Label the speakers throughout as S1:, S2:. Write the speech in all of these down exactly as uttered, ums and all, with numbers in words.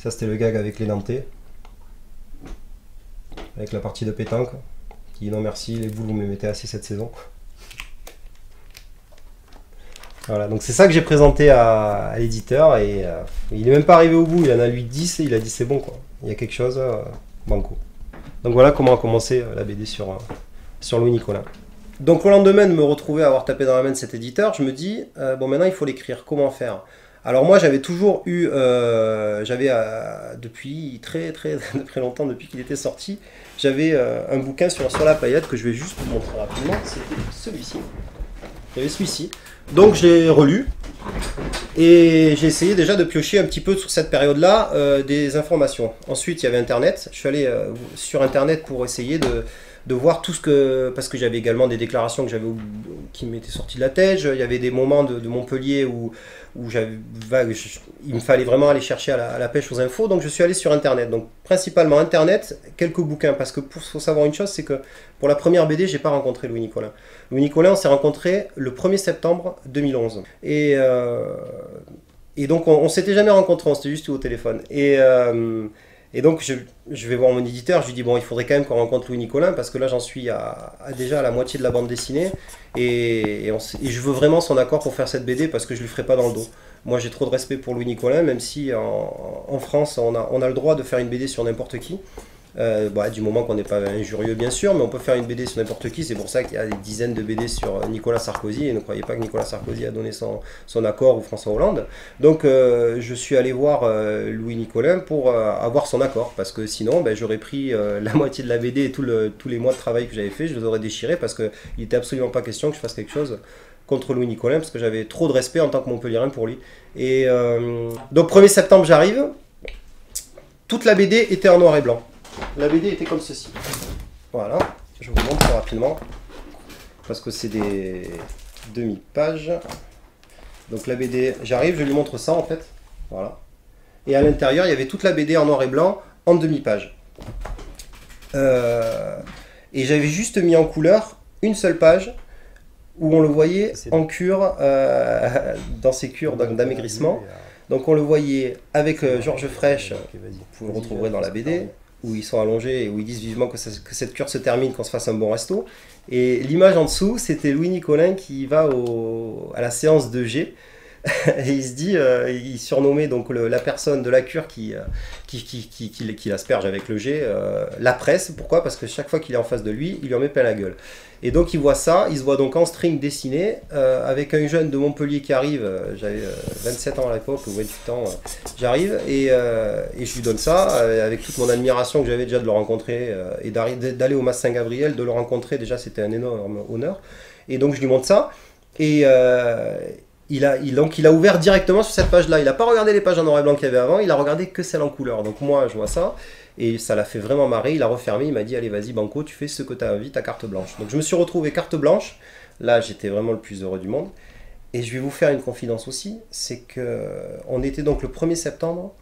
S1: Ça c'était le gag avec les Nantais. Avec la partie de pétanque. Qui dit non merci, les boules vous me mettez assez cette saison. Voilà, donc c'est ça que j'ai présenté à, à l'éditeur et euh, il est même pas arrivé au bout, il en a lu dix et il a dit c'est bon quoi. Il y a quelque chose, euh, banco. Donc voilà comment a commencé euh, la B D sur, euh, sur Louis Nicolin. Donc au lendemain de me retrouver à avoir tapé dans la main de cet éditeur, je me dis, euh, bon maintenant il faut l'écrire, comment faire? Alors moi j'avais toujours eu, euh, j'avais euh, depuis très très très longtemps, depuis qu'il était sorti, j'avais euh, un bouquin sur, sur la paillette que je vais juste vous montrer rapidement, c'était celui-ci. J'avais celui-ci. Donc je l'ai relu et j'ai essayé déjà de piocher un petit peu sur cette période-là euh, des informations. Ensuite il y avait Internet, je suis allé euh, sur Internet pour essayer de, de voir tout ce que... Parce que j'avais également des déclarations que j'avais qui m'étaient sorties de la tête, il y avait des moments de, de Montpellier où, où j'avais, il me fallait vraiment aller chercher à la, à la pêche aux infos, donc je suis allé sur Internet. Donc principalement Internet, quelques bouquins, parce que pour faut savoir une chose, c'est que pour la première B D, j'ai pas rencontré Louis Nicolin. Louis Nicolin, on s'est rencontré le premier septembre deux mille onze. Et, euh, et donc on, on s'était jamais rencontrés, on s'était juste eu au téléphone. Et, euh, et donc je, je vais voir mon éditeur, je lui dis bon il faudrait quand même qu'on rencontre Louis Nicolin, parce que là j'en suis à, à déjà à la moitié de la bande dessinée. Et, et, on, et je veux vraiment son accord pour faire cette B D, parce que je lui ferai pas dans le dos. Moi j'ai trop de respect pour Louis Nicolin, même si en, en France on a, on a le droit de faire une B D sur n'importe qui. Euh, bah, du moment qu'on n'est pas injurieux bien sûr, mais on peut faire une B D sur n'importe qui. C'est pour ça qu'il y a des dizaines de B D sur Nicolas Sarkozy, et ne croyez pas que Nicolas Sarkozy a donné son, son accord, ou François Hollande. Donc euh, je suis allé voir euh, Louis Nicolin pour euh, avoir son accord, parce que sinon ben, j'aurais pris euh, la moitié de la B D et tout le, tous les mois de travail que j'avais fait, je les aurais déchirés, parce qu'il n'était absolument pas question que je fasse quelque chose contre Louis Nicolin, parce que j'avais trop de respect en tant que Montpellierin pour lui. Et euh, donc premier septembre j'arrive, toute la B D était en noir et blanc. La B D était comme ceci. Voilà, je vous montre rapidement, parce que c'est des demi-pages. Donc la B D, j'arrive, je lui montre ça en fait. Voilà. Et à l'intérieur, il y avait toute la B D en noir et blanc, en demi-page. Euh, et j'avais juste mis en couleur une seule page, où on le voyait en cure, euh, dans ses cures d'amaigrissement. Donc on le voyait avec euh, Georges Frêche, vous le retrouverez dans la B D, où ils sont allongés et où ils disent vivement que, ça, que cette cure se termine, qu'on se fasse un bon resto. Et l'image en dessous, c'était Louis Nicolin qui va au, à la séance de G. Et il se dit, euh, il surnommait donc le, la personne de la cure qui, euh, qui, qui, qui, qui, qui l'asperge avec le G, euh, la presse. Pourquoi? Parce que chaque fois qu'il est en face de lui, il lui en met plein la gueule. Et donc il voit ça, il se voit donc en string dessiné, euh, avec un jeune de Montpellier qui arrive, euh, j'avais euh, vingt-sept ans à l'époque, ou vingt-huit ans, euh, j'arrive, et, euh, et je lui donne ça, euh, avec toute mon admiration que j'avais déjà de le rencontrer, euh, et d'aller au Mas Saint-Gabriel, de le rencontrer, déjà c'était un énorme honneur. Et donc je lui montre ça, et... Euh, Il a, il, donc il a ouvert directement sur cette page-là. Il n'a pas regardé les pages en noir et blanc qu'il y avait avant, il a regardé que celle en couleur. Donc moi, je vois ça, et ça l'a fait vraiment marrer. Il a refermé, il m'a dit, allez, vas-y, Banco, tu fais ce que tu as envie, ta carte blanche. Donc je me suis retrouvé carte blanche. Là, j'étais vraiment le plus heureux du monde. Et je vais vous faire une confidence aussi, c'est qu'on était donc le premier septembre,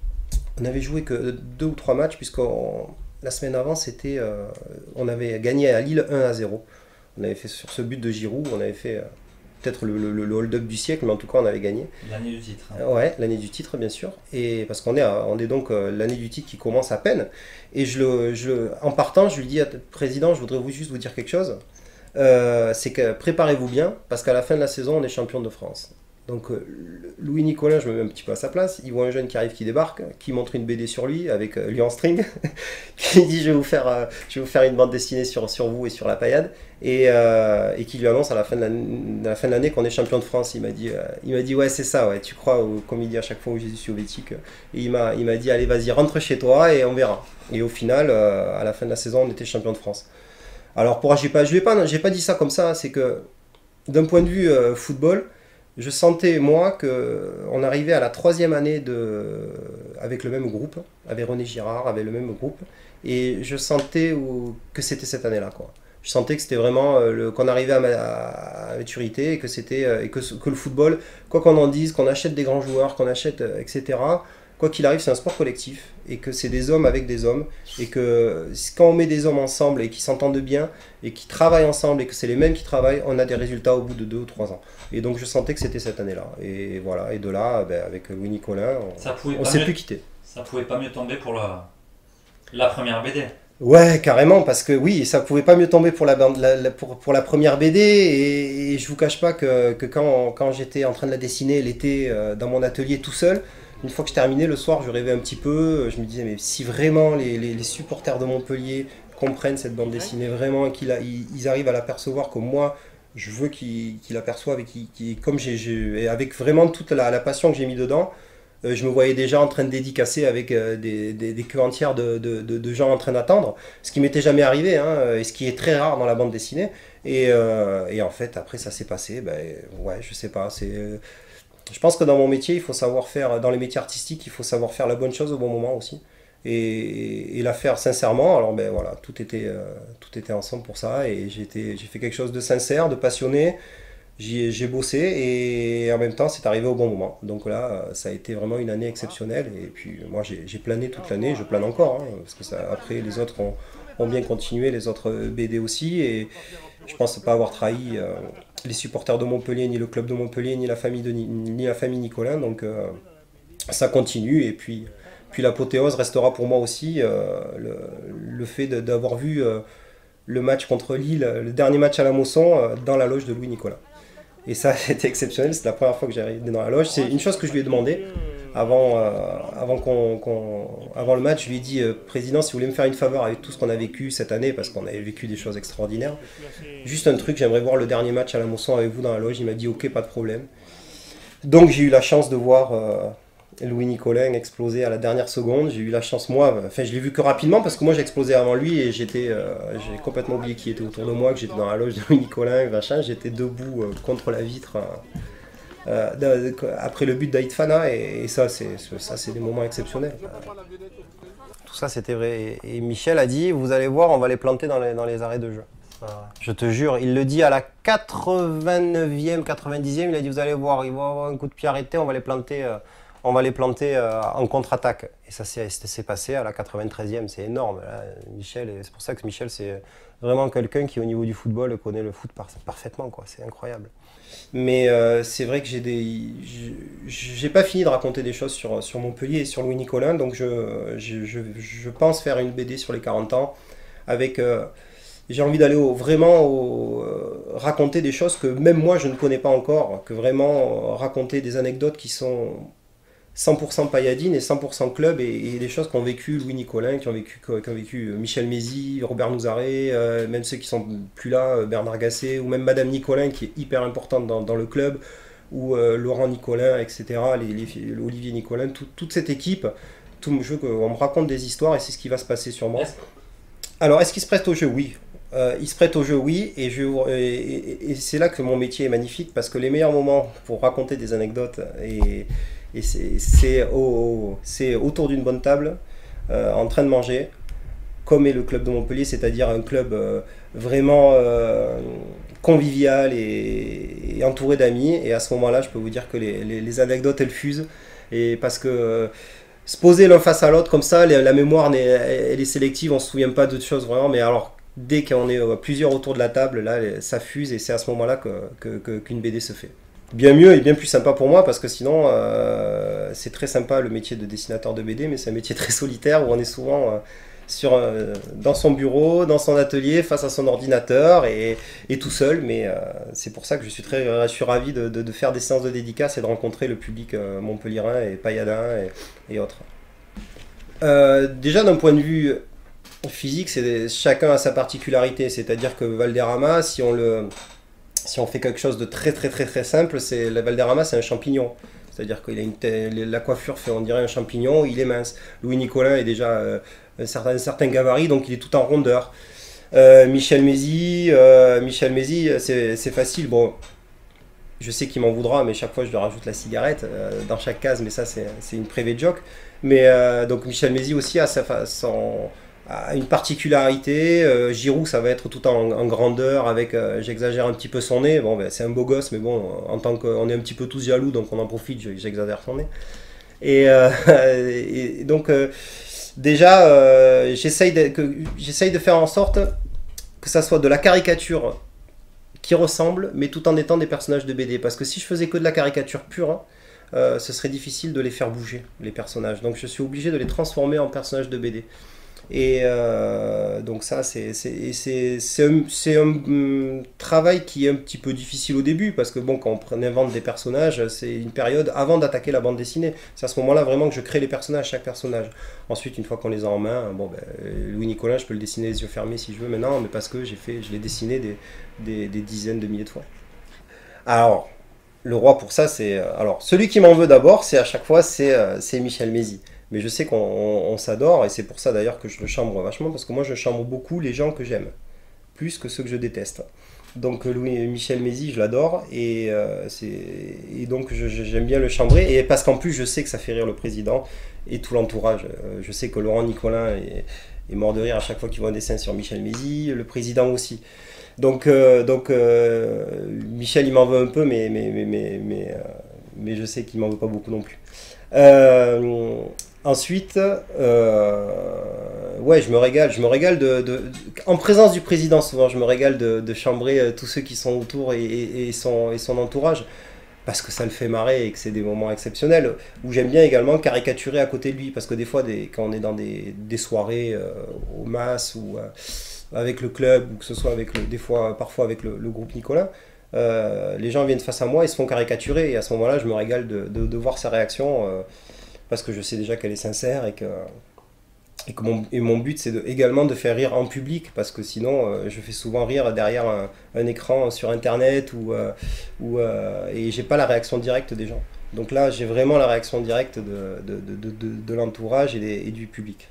S1: on avait joué que deux ou trois matchs, puisque la semaine avant, c'était, euh, on avait gagné à Lille un à zéro. On avait fait sur ce but de Giroud, on avait fait... Euh, peut-être le, le, le hold-up du siècle, mais en tout cas on avait gagné.
S2: L'année du titre. Hein.
S1: Ouais, l'année du titre bien sûr. Et parce qu'on est, à, on est donc euh, l'année du titre qui commence à peine. Et je le, je, en partant, je lui dis, président, je voudrais vous, juste vous dire quelque chose. Euh, c'est que préparez-vous bien, parce qu'à la fin de la saison, on est champion de France. Donc euh, Louis Nicolin, je me mets un petit peu à sa place, il voit un jeune qui arrive, qui débarque, qui montre une B D sur lui, avec euh, lui en string, qui dit je vais vous faire, euh, je vais vous faire une bande dessinée sur, sur vous et sur la paillade, et, euh, et qui lui annonce à la fin de l'année qu'on est champion de France. Il m'a dit, euh, il m'a dit ouais c'est ça, ouais, tu crois, au, comme il dit à chaque fois au Jésus soviétique, et il m'a il m'a dit allez vas-y rentre chez toi et on verra. Et au final, euh, à la fin de la saison, on était champion de France. Alors pour, j'ai pas, je lui ai pas, j'ai pas dit ça comme ça, c'est que d'un point de vue euh, football, je sentais, moi, qu'on arrivait à la troisième année de... avec le même groupe, avec René Girard, avec le même groupe, et je sentais où... que c'était cette année-là, quoi. Je sentais que c'était vraiment euh, le... qu'on arrivait à, ma... à maturité, et que, c'était, euh, et que, que le football, quoi qu'on en dise, qu'on achète des grands joueurs, qu'on achète, euh, et cetera, quoi qu'il arrive, c'est un sport collectif, et que c'est des hommes avec des hommes, et que quand on met des hommes ensemble, et qui s'entendent bien, et qui travaillent ensemble, et que c'est les mêmes qui travaillent, on a des résultats au bout de deux ou trois ans. Et donc je sentais que c'était cette année-là. Et voilà, et de là, ben, avec Louis Nicolin, on ne s'est plus quitté.
S2: Ça pouvait pas mieux tomber pour la, la première B D.
S1: Ouais, carrément, parce que oui, ça pouvait pas mieux tomber pour la, bande- la- la- pour, pour la première B D, et, et je vous cache pas que, que quand, quand j'étais en train de la dessiner l'été euh, dans mon atelier tout seul, une fois que je terminais le soir, je rêvais un petit peu, je me disais, mais si vraiment les, les- les supporters de Montpellier comprennent cette bande dessinée vraiment, et qu'ils a- ils, ils arrivent à l'apercevoir comme moi, je veux qu'ils qu'ils l'aperçoivent, et qu'ils, qu'ils- comme j'ai, j'ai- et avec vraiment toute la, la passion que j'ai mis dedans. Euh, je me voyais déjà en train de dédicacer avec euh, des, des, des queues entières de, de, de- de gens en train d'attendre, ce qui m'était jamais arrivé, hein, et ce qui est très rare dans la bande dessinée. Et, euh, et en fait, après, ça s'est passé. Ben, ouais, je sais pas. C'est, euh, je pense que dans mon métier, il faut savoir faire, dans les métiers artistiques, il faut savoir faire la bonne chose au bon moment aussi. Et, et la faire sincèrement. Alors, ben voilà, tout était, euh, tout était ensemble pour ça. Et j'ai été- j'ai fait quelque chose de sincère, de passionné. J'y ai- J'ai bossé, et en même temps c'est arrivé au bon moment. Donc là, euh, ça a été vraiment une année exceptionnelle. Et puis moi j'ai j'ai plané toute l'année, je plane encore, hein, parce que ça, après les autres ont, ont bien continué, les autres B D aussi. Et je pense pas avoir trahi euh, les supporters de Montpellier, ni le club de Montpellier, ni la famille, de, Ni- ni la famille Nicolin. Donc euh, ça continue. Et puis, puis l'apothéose restera pour moi aussi euh, le, le fait de- d'avoir vu euh, le match contre Lille, le dernier match à la Mosson, euh, dans la loge de Louis Nicolas. Et ça, c'était exceptionnel. C'est la première fois que j'arrivais dans la loge. C'est une chose que je lui ai demandé avant, euh, avant, qu'on, qu'on- avant le match. Je lui ai dit, euh, Président, si vous voulez me faire une faveur avec tout ce qu'on a vécu cette année, parce qu'on avait vécu des choses extraordinaires, juste un truc, j'aimerais voir le dernier match à la Mosson avec vous dans la loge. Il m'a dit, ok, pas de problème. Donc j'ai eu la chance de voir euh, Louis Nicolin exploser à la dernière seconde. J'ai eu la chance, moi, enfin je l'ai vu que rapidement, parce que moi j'ai explosé avant lui, et j'étais, euh, j'ai complètement oublié qui était autour de moi, que j'étais dans la loge de Louis Nicolin, machin. J'étais debout euh, contre la vitre euh, euh, de- après le but d'Aït Fana, et, et ça c'est ça c'est des moments exceptionnels. Tout ça c'était vrai. Et, et Michel a dit, vous allez voir, on va les planter dans les, dans les arrêts de jeu. Je te jure, il le dit à la quatre-vingt-neuvième, quatre-vingt-dixième, il a dit, vous allez voir, ils vont avoir un coup de pied arrêté, on va les planter, euh, on va les planter euh, en contre-attaque. Et ça s'est s'est passé à la quatre-vingt-treizième, c'est énorme. Là, Michel, et c'est pour ça que Michel, c'est vraiment quelqu'un qui, au niveau du football, connaît le foot par- parfaitement, quoi. C'est incroyable. Mais euh, c'est vrai que j'ai des, j'ai pas fini de raconter des choses sur, sur Montpellier et sur Louis Nicolin, donc je, je, je, je pense faire une B D sur les quarante ans avec. Euh, j'ai envie d'aller au- vraiment au- euh, raconter des choses que même moi je ne connais pas encore, que vraiment euh, raconter des anecdotes qui sont cent pour cent pailladines et cent pour cent club, et, et des choses qu'ont vécu Louis Nicolin, qui ont vécu, qui ont vécu euh, Michel Mézy, Robert Nouzaré, euh, même ceux qui sont plus là, euh, Bernard Gasset, ou même Madame Nicolin qui est hyper importante dans, dans le club, ou euh, Laurent Nicolin, et cetera, les, les- Olivier Nicolin, tout- toute cette équipe. Tout, je veux qu'on me raconte des histoires, et c'est ce qui va se passer sûrement.
S2: Est-ce-
S1: Alors, est-ce qu'il se prête au jeu? Oui. Euh, il se prête au jeu, oui, et, je, et, et- et c'est là que mon métier est magnifique, parce que les meilleurs moments pour raconter des anecdotes, et, et c'est c'est au- c'est autour d'une bonne table, euh, en train de manger, comme est le club de Montpellier, c'est-à-dire un club euh, vraiment euh, convivial et, et entouré d'amis. Et à ce moment-là, je peux vous dire que les, les- les anecdotes, elles fusent, et parce que euh, se poser l'un face à l'autre comme ça, la, la mémoire n'est- elle est sélective, on se souvient pas d'autres choses vraiment, mais alors dès qu'on est euh, plusieurs autour de la table, là ça fuse, et c'est à ce moment-là que, que- que- qu'une B D se fait. Bien mieux et bien plus sympa pour moi, parce que sinon euh, c'est très sympa le métier de dessinateur de B D, mais c'est un métier très solitaire où on est souvent euh, sur, euh, dans son bureau, dans son atelier, face à son ordinateur, et, et tout seul. Mais euh, c'est pour ça que je suis très, je suis ravi de, de- de faire des séances de dédicaces et de rencontrer le public euh, montpelliérain et pailladin et, et autres. Euh, déjà d'un point de vue physique, c'est chacun a sa particularité, c'est-à-dire que Valderrama, si on le si on fait quelque chose de très très très très simple, c'est la Valderrama, c'est un champignon. C'est-à-dire qu'il a une telle- la coiffure fait on dirait un champignon, il est mince. Louis Nicolin est déjà euh, un, certain, un certain gabarit, donc il est tout en rondeur. Euh, Michel Mézy, euh, Michel Mézy, c'est c'est facile. Bon, je sais qu'il m'en voudra, mais chaque fois je lui rajoute la cigarette euh, dans chaque case, mais ça c'est c'est une private joke. Mais euh, donc Michel Mézy aussi a sa fa- son- a une particularité. Euh, Giroud, ça va être tout en, en grandeur, avec, euh, j'exagère un petit peu son nez. Bon, ben, c'est un beau gosse, mais bon, en tant qu'on est un petit peu tous jaloux, donc on en profite, je- j'exagère son nez. Et, euh, et donc, euh, déjà, euh, j'essaye de, que- j'essaye de faire en sorte que ça soit de la caricature qui ressemble, mais tout en étant des personnages de B D. Parce que si je faisais que de la caricature pure, hein, euh, ce serait difficile de les faire bouger, les personnages. Donc je suis obligé de les transformer en personnages de B D. Et euh, donc ça, c'est un, un um, travail qui est un petit peu difficile au début, parce que bon, quand on invente des personnages, c'est une période avant d'attaquer la bande dessinée. C'est à ce moment-là vraiment que je crée les personnages, chaque personnage. Ensuite, une fois qu'on les a en main, bon, ben, Louis Nicolin, je peux le dessiner les yeux fermés si je veux maintenant, mais parce que j'ai fait, je l'ai dessiné des, des, des dizaines de milliers de fois. Alors, le roi pour ça, c'est... Alors, celui qui m'en veut d'abord, c'est à chaque fois, c'est euh, Michel Mézy. Mais je sais qu'on on, on s'adore, et c'est pour ça d'ailleurs que je le chambre vachement, parce que moi je chambre beaucoup les gens que j'aime, plus que ceux que je déteste. Donc Louis, Michel Mézy, je l'adore, et, euh, et donc j'aime bien le chambrer, et parce qu'en plus je sais que ça fait rire le président et tout l'entourage. Euh, je sais que Laurent Nicolin est, est mort de rire à chaque fois qu'il voit un dessin sur Michel Mézy, le président aussi. Donc, euh, donc euh, Michel il m'en veut un peu, mais, mais, mais, mais, mais, euh, mais je sais qu'il m'en veut pas beaucoup non plus. Euh, Ensuite, euh, ouais, je me régale, je me régale de, de, de, en présence du président souvent, je me régale de, de chambrer tous ceux qui sont autour et, et, et, son, et son entourage, parce que ça le fait marrer et que c'est des moments exceptionnels, où j'aime bien également caricaturer à côté de lui, parce que des fois, des, quand on est dans des, des soirées euh, au Mas ou euh, avec le club, ou que ce soit avec le, des fois, parfois avec le, le groupe Nicolin, euh, les gens viennent face à moi et se font caricaturer, et à ce moment-là, je me régale de, de, de voir sa réaction. Euh, parce que je sais déjà qu'elle est sincère et que, et que mon, et mon but c'est de, également de faire rire en public, parce que sinon euh, je fais souvent rire derrière un, un écran sur internet ou, euh, ou, euh, et j'ai pas la réaction directe des gens. Donc là j'ai vraiment la réaction directe de, de, de, de, de l'entourage et, et du public.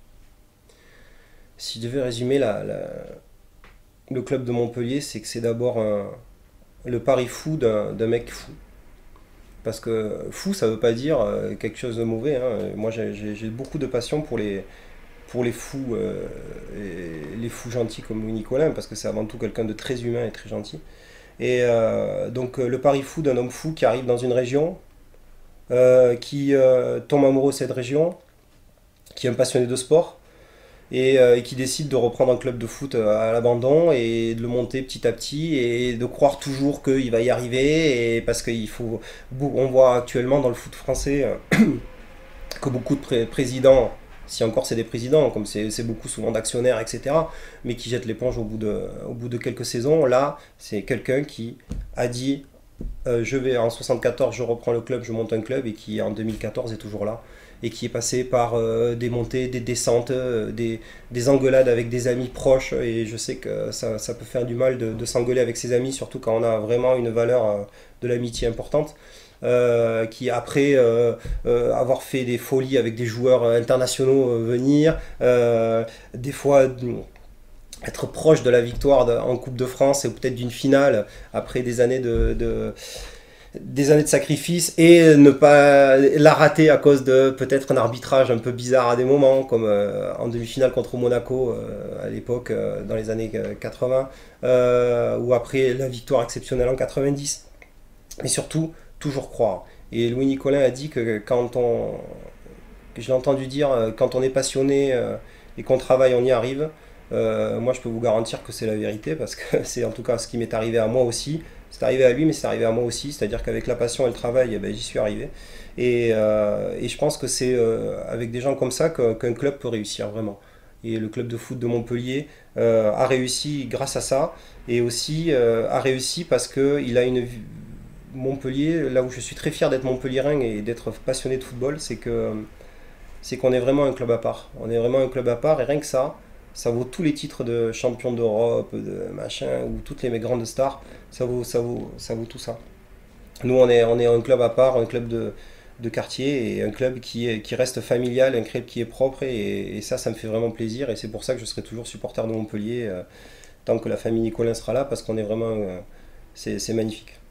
S1: Si je devais résumer la, la, le club de Montpellier, c'est que c'est d'abord le pari fou d'un mec fou. Parce que fou, ça veut pas dire euh, quelque chose de mauvais. Hein. Moi, j'ai beaucoup de passion pour les, pour les fous, euh, et les fous gentils comme Louis Nicolin, parce que c'est avant tout quelqu'un de très humain et très gentil. Et euh, donc, le pari fou d'un homme fou qui arrive dans une région, euh, qui euh, tombe amoureux de cette région, qui est un passionné de sport, et, euh, et qui décide de reprendre un club de foot à l'abandon et de le monter petit à petit et de croire toujours qu'il va y arriver, et parce qu'il faut, on voit actuellement dans le foot français euh, que beaucoup de pré présidents, si encore c'est des présidents, comme c'est beaucoup souvent d'actionnaires, et cetera, mais qui jettent l'éponge au bout de, au bout de quelques saisons. Là, c'est quelqu'un qui a dit euh, je vais en soixante-quatorze, je reprends le club, je monte un club, et qui en deux mille quatorze est toujours là, et qui est passé par euh, des montées, des descentes, euh, des, des engueulades avec des amis proches, et je sais que ça, ça peut faire du mal de, de s'engueuler avec ses amis, surtout quand on a vraiment une valeur euh, de l'amitié importante, euh, qui après euh, euh, avoir fait des folies avec des joueurs internationaux euh, venir, euh, des fois être proche de la victoire de, en Coupe de France, et peut-être d'une finale, après des années de... de des années de sacrifice, et ne pas la rater à cause de peut-être un arbitrage un peu bizarre à des moments, comme euh, en demi-finale contre Monaco euh, à l'époque, euh, dans les années quatre-vingts, euh, ou après la victoire exceptionnelle en quatre-vingt-dix. Mais surtout, toujours croire. Et Louis Nicolin a dit que quand on... que je l'ai entendu dire, quand on est passionné euh, et qu'on travaille, on y arrive. Euh, moi, je peux vous garantir que c'est la vérité, parce que c'est en tout cas ce qui m'est arrivé à moi aussi. C'est arrivé à lui, mais c'est arrivé à moi aussi. C'est-à-dire qu'avec la passion et le travail, eh ben, j'y suis arrivé. Et, euh, et je pense que c'est euh, avec des gens comme ça qu'un qu'un club peut réussir, vraiment. Et le club de foot de Montpellier euh, a réussi grâce à ça. Et aussi euh, a réussi parce qu'il a une... Montpellier, là où je suis très fier d'être montpelliérain et d'être passionné de football, c'est que c'est qu'on est vraiment un club à part. On est vraiment un club à part, et rien que ça, ça vaut tous les titres de champion d'Europe, de machin, ou toutes les grandes stars, ça vaut, ça vaut, ça vaut tout ça. Nous, on est, on est un club à part, un club de, de quartier, et un club qui, est, qui reste familial, un club qui est propre, et, et ça, ça me fait vraiment plaisir, et c'est pour ça que je serai toujours supporter de Montpellier, euh, tant que la famille Nicolin sera là, parce qu'on est vraiment... Euh, c'est magnifique.